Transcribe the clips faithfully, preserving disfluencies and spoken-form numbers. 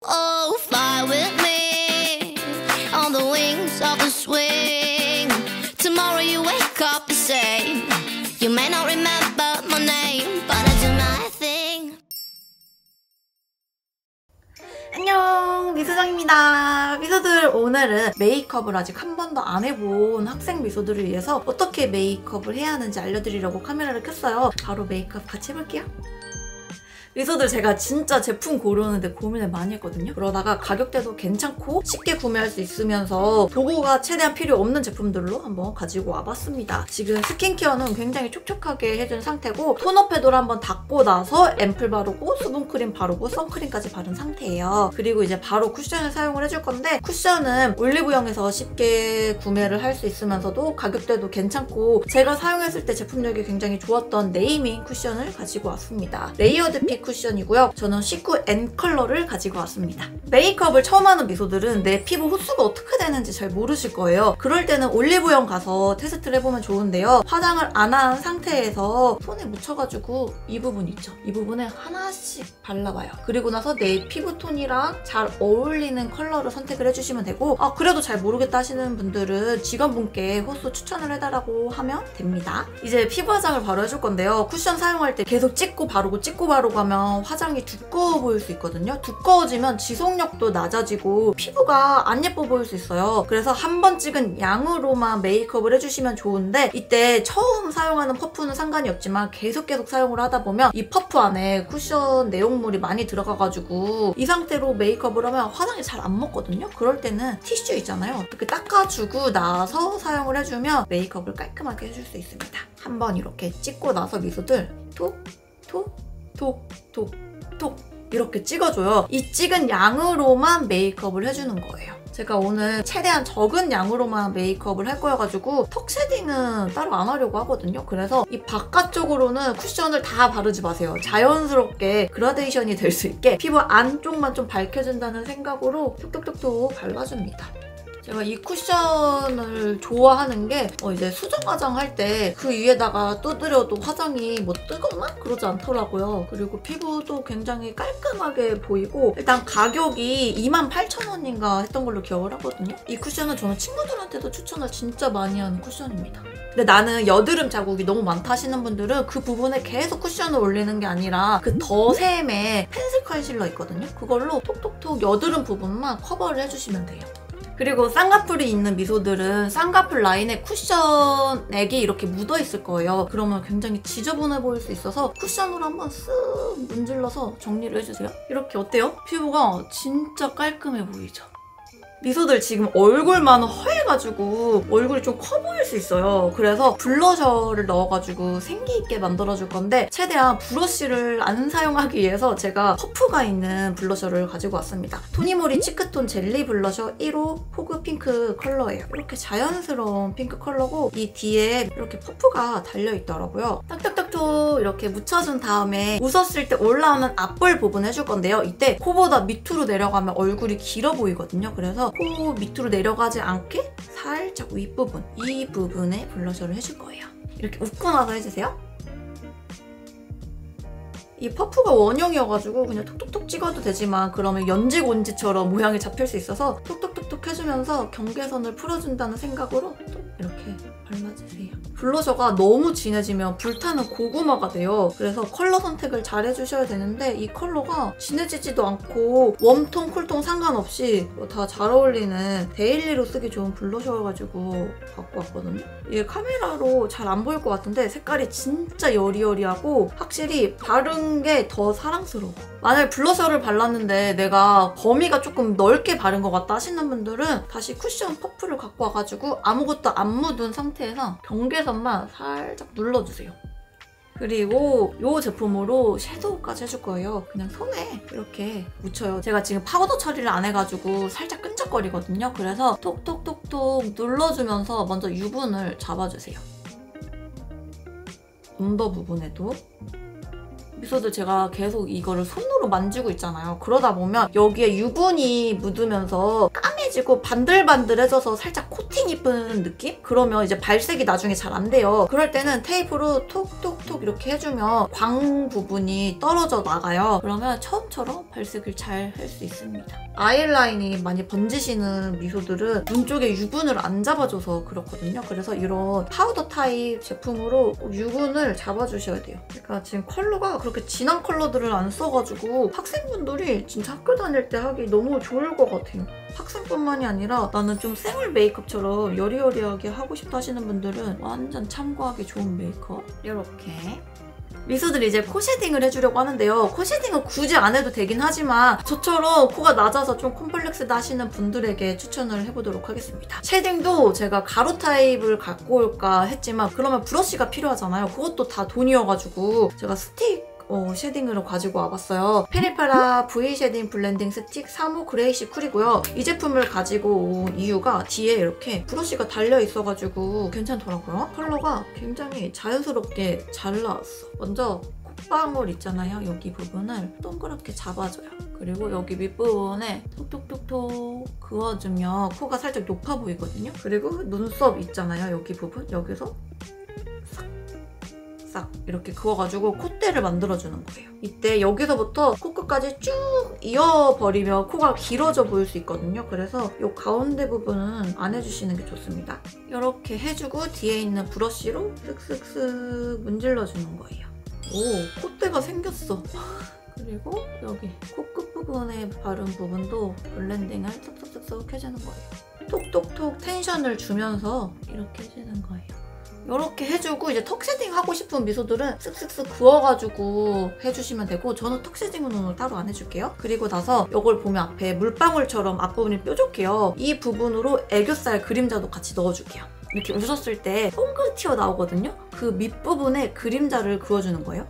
Oh, fly with me on the wings of the swing. Tomorrow you wake up and say you may not remember my name, but I do my thing. 안녕, 미소정입니다. 미소들, 오늘은 메이크업을 아직 한 번도 안 해본 학생 미소들을 위해서 어떻게 메이크업을 해야 하는지 알려드리려고 카메라를 켰어요. 바로 메이크업 같이 해볼게요. 미소들, 제가 진짜 제품 고르는데 고민을 많이 했거든요. 그러다가 가격대도 괜찮고 쉽게 구매할 수 있으면서 도구가 최대한 필요 없는 제품들로 한번 가지고 와봤습니다. 지금 스킨케어는 굉장히 촉촉하게 해준 상태고 토너 패드로 한번 닦고 나서 앰플 바르고 수분크림 바르고 선크림까지 바른 상태예요. 그리고 이제 바로 쿠션을 사용을 해줄 건데, 쿠션은 올리브영에서 쉽게 구매를 할 수 있으면서도 가격대도 괜찮고 제가 사용했을 때 제품력이 굉장히 좋았던 네이밍 쿠션을 가지고 왔습니다. 레이어드 픽 쿠션이고요. 저는 시쿠 N 컬러를 가지고 왔습니다. 메이크업을 처음 하는 미소들은 내 피부 흡수가 어떻게 되는지 잘 모르실 거예요. 그럴 때는 올리브영 가서 테스트를 해보면 좋은데요. 화장을 안 한 상태에서 손에 묻혀가지고 이 부분 있죠? 이 부분에 하나씩 발라봐요. 그리고 나서 내 피부톤이랑 잘 어울리는 컬러를 선택을 해주시면 되고, 아 그래도 잘 모르겠다 하시는 분들은 직원분께 호수 추천을 해달라고 하면 됩니다. 이제 피부 화장을 바로 해줄 건데요. 쿠션 사용할 때 계속 찍고 바르고 찍고 바르고 하면 화장이 두꺼워 보일 수 있거든요. 두꺼워지면 지속력도 낮아지고 피부가 안 예뻐 보일 수 있어요. 그래서 한 번 찍은 양으로만 메이크업을 해주시면 좋은데, 이때 처음 사용하는 퍼프는 상관이 없지만 계속 계속 사용을 하다 보면 이 퍼프 안에 쿠션 내용물이 많이 들어가가지고 이 상태로 메이크업을 하면 화장이 잘 안 먹거든요. 그럴 때는 티슈 있잖아요. 이렇게 닦아주고 나서 사용을 해주면 메이크업을 깔끔하게 해줄 수 있습니다. 한번 이렇게 찍고 나서 미소들 톡, 톡, 톡, 톡, 톡 이렇게 찍어줘요. 이 찍은 양으로만 메이크업을 해주는 거예요. 제가 오늘 최대한 적은 양으로만 메이크업을 할 거여가지고 턱 쉐딩은 따로 안 하려고 하거든요. 그래서 이 바깥쪽으로는 쿠션을 다 바르지 마세요. 자연스럽게 그라데이션이 될 수 있게 피부 안쪽만 좀 밝혀준다는 생각으로 톡톡톡톡 발라줍니다. 제가 이 쿠션을 좋아하는 게 어 이제 수정 화장할 때 그 위에다가 두드려도 화장이 뭐 뜨거나 그러지 않더라고요. 그리고 피부도 굉장히 깔끔하게 보이고, 일단 가격이 이만 팔천 원인가 했던 걸로 기억을 하거든요. 이 쿠션은 저는 친구들한테도 추천을 진짜 많이 하는 쿠션입니다. 근데 나는 여드름 자국이 너무 많다 하시는 분들은 그 부분에 계속 쿠션을 올리는 게 아니라 그 더샘의 펜슬 컨실러 있거든요. 그걸로 톡톡톡 여드름 부분만 커버를 해주시면 돼요. 그리고 쌍꺼풀이 있는 미소들은 쌍꺼풀 라인에 쿠션액이 이렇게 묻어있을 거예요. 그러면 굉장히 지저분해 보일 수 있어서 쿠션으로 한번 쓱 문질러서 정리를 해주세요. 이렇게 어때요? 피부가 진짜 깔끔해 보이죠? 미소들 지금 얼굴만 허해가지고 얼굴이 좀 커 보일 수 있어요. 그래서 블러셔를 넣어가지고 생기 있게 만들어줄 건데, 최대한 브러쉬를 안 사용하기 위해서 제가 퍼프가 있는 블러셔를 가지고 왔습니다. 토니모리 치크톤 젤리 블러셔 일 호 포그 핑크 컬러예요. 이렇게 자연스러운 핑크 컬러고 이 뒤에 이렇게 퍼프가 달려있더라고요. 딱딱딱딱 이렇게 묻혀준 다음에 웃었을 때 올라오는 앞볼 부분 해줄 건데요. 이때 코보다 밑으로 내려가면 얼굴이 길어 보이거든요. 그래서 코 밑으로 내려가지 않게 살짝 윗부분, 이 부분에 블러셔를 해줄 거예요. 이렇게 웃고 나서 해주세요. 이 퍼프가 원형이어가지고 그냥 톡톡톡 찍어도 되지만 그러면 연지곤지처럼 모양이 잡힐 수 있어서 톡톡톡톡 해주면서 경계선을 풀어준다는 생각으로 또 이렇게 발라주세요. 블러셔가 너무 진해지면 불타는 고구마가 돼요. 그래서 컬러 선택을 잘 해주셔야 되는데 이 컬러가 진해지지도 않고 웜톤, 쿨톤 상관없이 다 잘 어울리는 데일리로 쓰기 좋은 블러셔여가지고 갖고 왔거든요. 이게 카메라로 잘 안 보일 것 같은데 색깔이 진짜 여리여리하고 확실히 바른 게 더 사랑스러워. 만약 블러셔를 발랐는데 내가 범위가 조금 넓게 바른 것 같다 하시는 분들은 다시 쿠션 퍼프를 갖고 와가지고 아무것도 안 묻은 상태에서 경계선만 살짝 눌러주세요. 그리고 이 제품으로 섀도우까지 해줄 거예요. 그냥 손에 이렇게 묻혀요. 제가 지금 파우더 처리를 안 해가지고 살짝 끈적거리거든요. 그래서 톡톡톡톡 눌러주면서 먼저 유분을 잡아주세요. 언더 부분에도. 미소들, 제가 계속 이거를 손으로 만지고 있잖아요. 그러다 보면 여기에 유분이 묻으면서 까매지 하얘지고 반들반들해져서 살짝 코팅 입은 느낌? 그러면 이제 발색이 나중에 잘 안 돼요. 그럴 때는 테이프로 톡톡톡 이렇게 해주면 광 부분이 떨어져 나가요. 그러면 처음처럼 발색을 잘 할 수 있습니다. 아이라인이 많이 번지시는 미소들은 눈 쪽에 유분을 안 잡아줘서 그렇거든요. 그래서 이런 파우더 타입 제품으로 유분을 잡아주셔야 돼요. 그러니까 지금 컬러가 그렇게 진한 컬러들을 안 써가지고 학생분들이 진짜 학교 다닐 때 하기 너무 좋을 것 같아요. 학생뿐만이 아니라 나는 좀 생얼 메이크업처럼 여리여리하게 하고 싶다 하시는 분들은 완전 참고하기 좋은 메이크업. 이렇게. 미소들이 이제 코 쉐딩을 해주려고 하는데요. 코 쉐딩은 굳이 안 해도 되긴 하지만 저처럼 코가 낮아서 좀 콤플렉스다 하시는 분들에게 추천을 해보도록 하겠습니다. 쉐딩도 제가 가루 타입을 갖고 올까 했지만 그러면 브러쉬가 필요하잖아요. 그것도 다 돈이어가지고 제가 스틱 어, 쉐딩으로 가지고 와봤어요. 페리페라 V 쉐딩 블렌딩 스틱 삼 호 그레이시 쿨이고요. 이 제품을 가지고 온 이유가 뒤에 이렇게 브러쉬가 달려있어가지고 괜찮더라고요. 컬러가 굉장히 자연스럽게 잘 나왔어. 먼저 콧방울 있잖아요. 여기 부분을 동그랗게 잡아줘요. 그리고 여기 밑부분에 톡톡톡톡 그어주면 코가 살짝 높아 보이거든요. 그리고 눈썹 있잖아요. 여기 부분, 여기서 싹 이렇게 그어가지고 콧대를 만들어주는 거예요. 이때 여기서부터 코끝까지 쭉 이어버리면 코가 길어져 보일 수 있거든요. 그래서 이 가운데 부분은 안 해주시는 게 좋습니다. 이렇게 해주고 뒤에 있는 브러쉬로 쓱쓱쓱 문질러주는 거예요. 오, 콧대가 생겼어. 그리고 여기 코끝 부분에 바른 부분도 블렌딩을 쓱쓱쓱 해주는 거예요. 톡톡톡 텐션을 주면서 이렇게 해주는 거예요. 이렇게 해주고 이제 턱 쉐딩 하고 싶은 미소들은 쓱쓱쓱 그어가지고 해주시면 되고 저는 턱 쉐딩은 오늘 따로 안 해줄게요. 그리고 나서 이걸 보면 앞에 물방울처럼 앞부분이 뾰족해요. 이 부분으로 애교살 그림자도 같이 넣어줄게요. 이렇게 웃었을 때 뽕긋 튀어나오거든요. 그 밑부분에 그림자를 그어주는 거예요.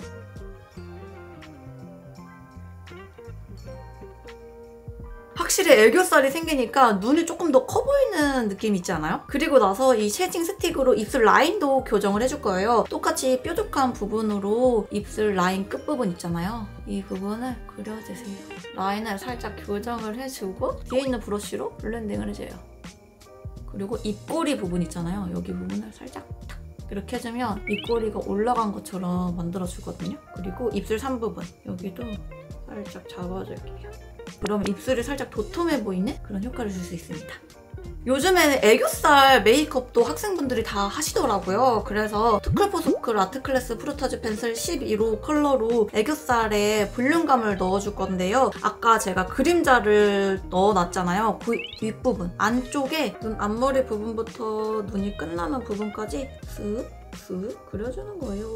확실히 애교살이 생기니까 눈이 조금 더 커 보이는 느낌 있지 않아요? 그리고 나서 이 쉐딩 스틱으로 입술 라인도 교정을 해줄 거예요. 똑같이 뾰족한 부분으로 입술 라인 끝부분 있잖아요. 이 부분을 그려주세요. 라인을 살짝 교정을 해주고 뒤에 있는 브러쉬로 블렌딩을 해줘요. 그리고 입꼬리 부분 있잖아요. 여기 부분을 살짝 탁 이렇게 해주면 입꼬리가 올라간 것처럼 만들어주거든요. 그리고 입술 산 부분 여기도 살짝 잡아줄게요. 그러면 입술이 살짝 도톰해 보이는 그런 효과를 줄 수 있습니다. 요즘에는 애교살 메이크업도 학생분들이 다 하시더라고요. 그래서 투클포소클 아트클래스 프루타즈 펜슬 십일 호 컬러로 애교살에 볼륨감을 넣어줄 건데요. 아까 제가 그림자를 넣어놨잖아요. 그 윗부분, 안쪽에 눈 앞머리 부분부터 눈이 끝나는 부분까지 쓱쓱 그려주는 거예요.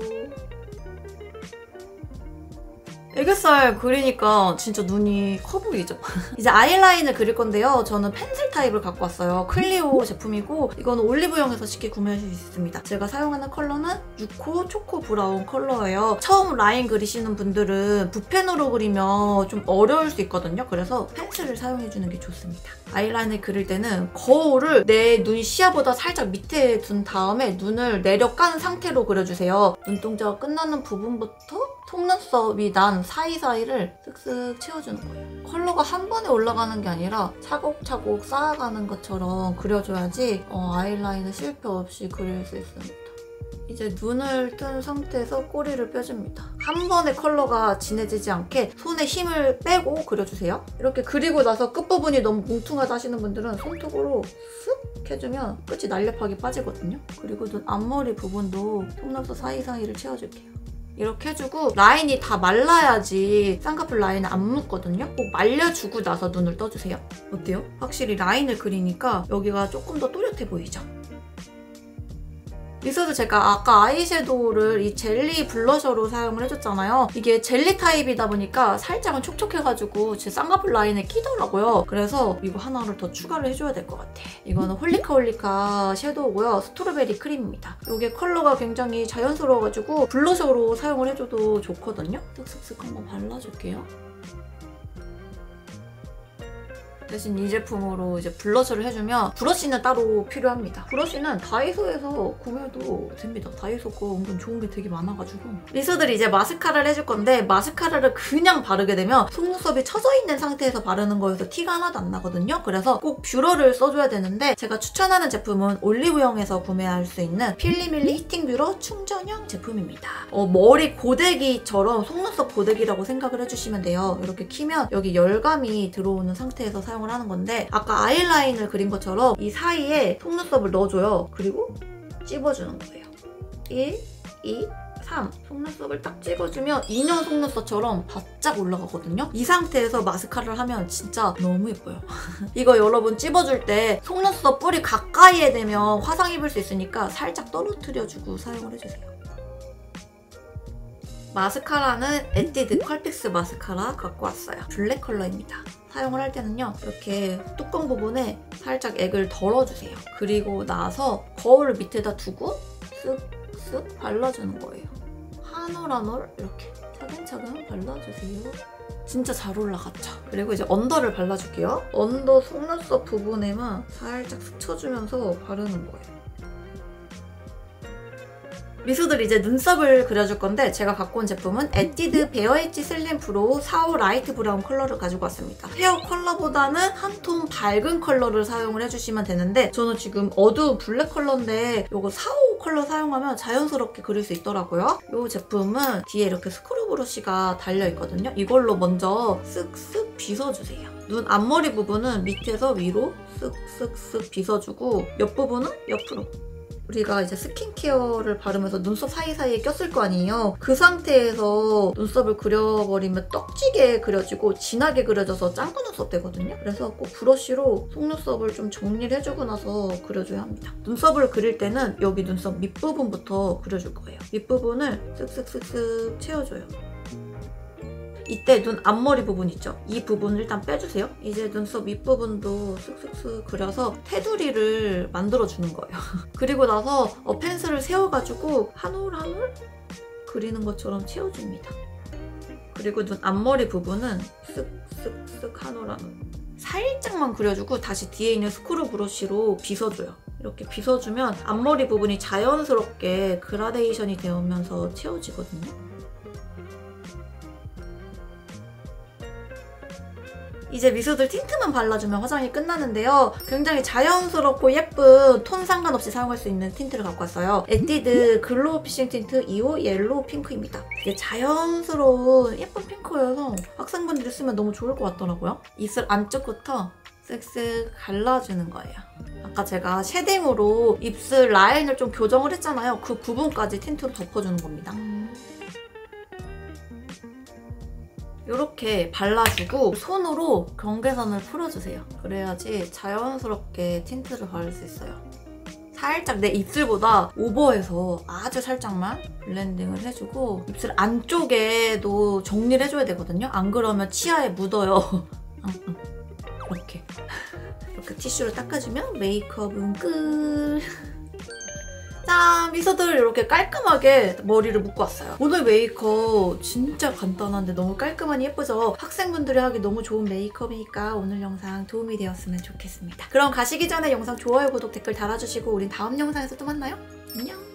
애교살 그리니까 진짜 눈이 커 보이죠? 이제 아이라인을 그릴 건데요. 저는 펜슬 타입을 갖고 왔어요. 클리오 제품이고 이거는 올리브영에서 쉽게 구매하실 수 있습니다. 제가 사용하는 컬러는 육 호 초코 브라운 컬러예요. 처음 라인 그리시는 분들은 붓펜으로 그리면 좀 어려울 수 있거든요. 그래서 펜슬을 사용해주는 게 좋습니다. 아이라인을 그릴 때는 거울을 내 눈 시야보다 살짝 밑에 둔 다음에 눈을 내려 깐 상태로 그려주세요. 눈동자가 끝나는 부분부터 속눈썹이 난 사이사이를 쓱쓱 채워주는 거예요. 컬러가 한 번에 올라가는 게 아니라 차곡차곡 쌓아가는 것처럼 그려줘야지 어, 아이라인을 실패 없이 그릴 수 있습니다. 이제 눈을 뜬 상태에서 꼬리를 빼줍니다. 한 번에 컬러가 진해지지 않게 손에 힘을 빼고 그려주세요. 이렇게 그리고 나서 끝부분이 너무 뭉퉁하다 하시는 분들은 손톱으로 쓱 해주면 끝이 날렵하게 빠지거든요. 그리고 눈 앞머리 부분도 속눈썹 사이사이를 채워줄게요. 이렇게 해주고 라인이 다 말라야지 쌍꺼풀 라인은 안 묻거든요. 꼭 말려주고 나서 눈을 떠주세요. 어때요? 확실히 라인을 그리니까 여기가 조금 더 또렷해 보이죠? 미소도 제가 아까 아이섀도우를 이 젤리 블러셔로 사용을 해줬잖아요. 이게 젤리 타입이다 보니까 살짝은 촉촉해가지고 제 쌍꺼풀 라인에 끼더라고요. 그래서 이거 하나를 더 추가를 해줘야 될 것 같아. 이거는 홀리카 홀리카 섀도우고요. 스트로베리 크림입니다. 이게 컬러가 굉장히 자연스러워가지고 블러셔로 사용을 해줘도 좋거든요. 쓱쓱쓱 한번 발라줄게요. 대신 이 제품으로 이제 블러셔를 해주면 브러쉬는 따로 필요합니다. 브러쉬는 다이소에서 구매도 됩니다. 다이소 거 은근 좋은 게 되게 많아가지고. 미소들이 이제 마스카라를 해줄 건데 마스카라를 그냥 바르게 되면 속눈썹이 처져 있는 상태에서 바르는 거여서 티가 하나도 안 나거든요. 그래서 꼭 뷰러를 써줘야 되는데 제가 추천하는 제품은 올리브영에서 구매할 수 있는 필리밀리 히팅 뷰러 충전형 제품입니다. 어, 머리 고데기처럼 속눈썹 고데기라고 생각을 해주시면 돼요. 이렇게 키면 여기 열감이 들어오는 상태에서 사용을 하는 건데 아까 아이라인을 그린 것처럼 이 사이에 속눈썹을 넣어줘요. 그리고 찝어주는 거예요. 일, 이, 삼. 속눈썹을 딱 찍어주면 인형 속눈썹처럼 바짝 올라가거든요. 이 상태에서 마스카라를 하면 진짜 너무 예뻐요. 이거 여러분 찝어줄 때 속눈썹 뿌리 가까이에 대면 화상 입을 수 있으니까 살짝 떨어뜨려주고 사용을 해주세요. 마스카라는 에뛰드 컬픽스 마스카라 갖고 왔어요. 블랙 컬러입니다. 사용을 할 때는요. 이렇게 뚜껑 부분에 살짝 액을 덜어주세요. 그리고 나서 거울 밑에다 두고 쓱쓱 발라주는 거예요. 한 올 한 올 이렇게 차근차근 발라주세요. 진짜 잘 올라갔죠? 그리고 이제 언더를 발라줄게요. 언더 속눈썹 부분에만 살짝 스쳐주면서 바르는 거예요. 미소들 이제 눈썹을 그려줄 건데 제가 갖고 온 제품은 에뛰드 베어 엣지 슬림 브로우 사오 라이트 브라운 컬러를 가지고 왔습니다. 헤어 컬러보다는 한 톤 밝은 컬러를 사용을 해주시면 되는데 저는 지금 어두운 블랙 컬러인데 이거 사오 컬러 사용하면 자연스럽게 그릴 수 있더라고요. 이 제품은 뒤에 이렇게 스크류 브러쉬가 달려있거든요. 이걸로 먼저 쓱쓱 빗어주세요. 눈 앞머리 부분은 밑에서 위로 쓱쓱쓱 빗어주고 옆부분은 옆으로. 우리가 이제 스킨케어를 바르면서 눈썹 사이사이에 꼈을 거 아니에요. 그 상태에서 눈썹을 그려버리면 떡지게 그려지고 진하게 그려져서 짱구 눈썹 되거든요. 그래서 꼭 브러쉬로 속눈썹을 좀 정리를 해주고 나서 그려줘야 합니다. 눈썹을 그릴 때는 여기 눈썹 밑부분부터 그려줄 거예요. 밑부분을 쓱쓱쓱쓱 채워줘요. 이때 눈 앞머리 부분 있죠? 이 부분을 일단 빼주세요. 이제 눈썹 윗부분도 쓱쓱쓱 그려서 테두리를 만들어주는 거예요. 그리고 나서 어, 펜슬을 세워가지고 한 올 한 올 그리는 것처럼 채워줍니다. 그리고 눈 앞머리 부분은 쓱쓱쓱 한 올 한 올 살짝만 그려주고 다시 뒤에 있는 스크류 브러쉬로 빗어줘요. 이렇게 빗어주면 앞머리 부분이 자연스럽게 그라데이션이 되면서 채워지거든요. 이제 미소들 틴트만 발라주면 화장이 끝나는데요. 굉장히 자연스럽고 예쁜 톤 상관없이 사용할 수 있는 틴트를 갖고 왔어요. 에뛰드 글로우 피싱 틴트 이 호 옐로우 핑크입니다. 이게 자연스러운 예쁜 핑크여서 학생분들이 쓰면 너무 좋을 것 같더라고요. 입술 안쪽부터 쓱쓱 갈라주는 거예요. 아까 제가 쉐딩으로 입술 라인을 좀 교정을 했잖아요. 그 부분까지 틴트로 덮어주는 겁니다. 이렇게 발라주고 손으로 경계선을 풀어주세요. 그래야지 자연스럽게 틴트를 바를 수 있어요. 살짝 내 입술보다 오버해서 아주 살짝만 블렌딩을 해주고 입술 안쪽에도 정리를 해줘야 되거든요. 안 그러면 치아에 묻어요. 이렇게 이렇게 티슈로 닦아주면 메이크업은 끝! 짠! 미소들 이렇게 깔끔하게 머리를 묶고 왔어요. 오늘 메이크업 진짜 간단한데 너무 깔끔하니 예쁘죠? 학생분들이 하기 너무 좋은 메이크업이니까 오늘 영상 도움이 되었으면 좋겠습니다. 그럼 가시기 전에 영상 좋아요, 구독, 댓글 달아주시고 우린 다음 영상에서 또 만나요. 안녕!